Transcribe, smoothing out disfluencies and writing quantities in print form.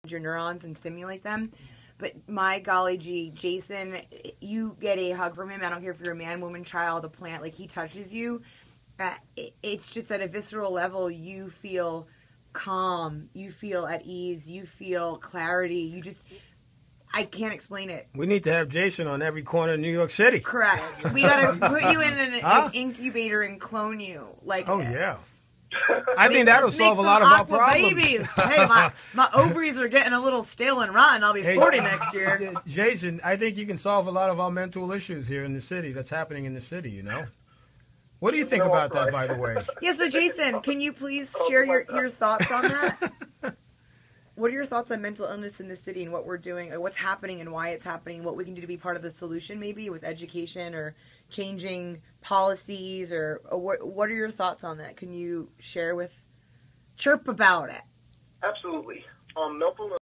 your neurons and stimulate them. But my golly gee, Jason, you get a hug from him. I don't care if you're a man, woman, child, a plant. Like, he touches you. It's just at a visceral level, you feel calm. You feel at ease. You feel clarity. You just... I can't explain it. We need to have Jason on every corner of New York City. Correct. We gotta put you in an incubator and clone you. Like, oh yeah. I think that'll solve a lot of our problems. Babies. Hey, my ovaries are getting a little stale and rotten. I'll be 40 next year. Jason, I think you can solve a lot of our mental issues here in the city. That's happening in the city, you know. What do you think about that, by the way? Yeah. So, Jason, can you please share your thoughts on that? What are your thoughts on mental illness in the city and what we're doing, or what's happening and why it's happening, what we can do to be part of the solution, maybe with education or changing policies, or what are your thoughts on that? Can you share chirp about it? Absolutely. Mental